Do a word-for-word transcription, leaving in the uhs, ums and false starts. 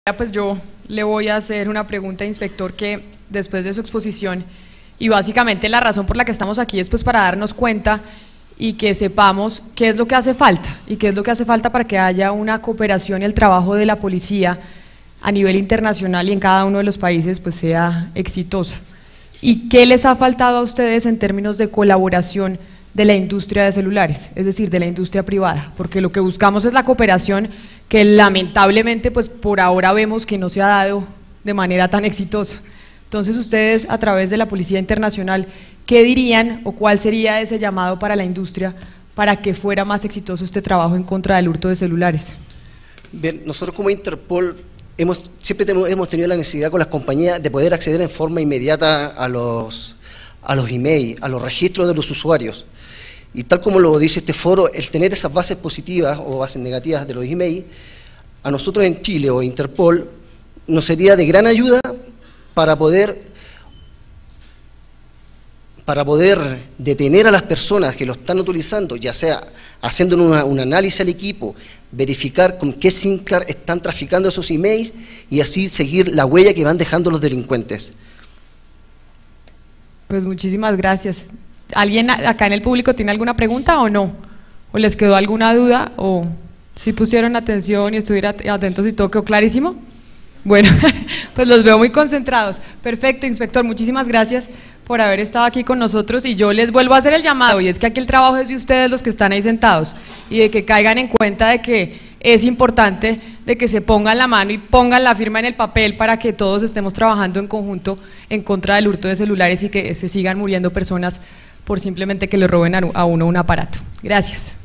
Pues yo le voy a hacer una pregunta, inspector, que después de su exposición, y básicamente la razón por la que estamos aquí es pues para darnos cuenta y que sepamos qué es lo que hace falta y qué es lo que hace falta para que haya una cooperación y el trabajo de la policía a nivel internacional y en cada uno de los países pues sea exitosa. ¿Y qué les ha faltado a ustedes en términos de colaboración de la industria de celulares, es decir, de la industria privada? Porque lo que buscamos es la cooperación que lamentablemente pues por ahora vemos que no se ha dado de manera tan exitosa. Entonces ustedes, a través de la Policía Internacional, ¿qué dirían o cuál sería ese llamado para la industria para que fuera más exitoso este trabajo en contra del hurto de celulares? Bien, nosotros como Interpol hemos, siempre tenemos, hemos tenido la necesidad con las compañías de poder acceder en forma inmediata a los, a los emails, a los registros de los usuarios. Y tal como lo dice este foro, el tener esas bases positivas o bases negativas de los emails, a nosotros en Chile o Interpol nos sería de gran ayuda para poder, para poder detener a las personas que lo están utilizando, ya sea haciendo una, un análisis al equipo, verificar con qué SIM card están traficando esos emails y así seguir la huella que van dejando los delincuentes. Pues muchísimas gracias. ¿Alguien acá en el público tiene alguna pregunta o no? ¿O les quedó alguna duda? ¿O si pusieron atención y estuvieron atentos y todo quedó clarísimo? Bueno, pues los veo muy concentrados. Perfecto, inspector, muchísimas gracias por haber estado aquí con nosotros y yo les vuelvo a hacer el llamado, y es que aquí el trabajo es de ustedes, los que están ahí sentados, y de que caigan en cuenta de que es importante de que se pongan la mano y pongan la firma en el papel para que todos estemos trabajando en conjunto en contra del hurto de celulares y que se sigan muriendo personas por simplemente que le roben a uno un aparato. Gracias.